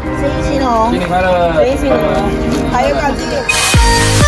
生意兴隆， 新年快乐！ 生意兴隆，还有个这个。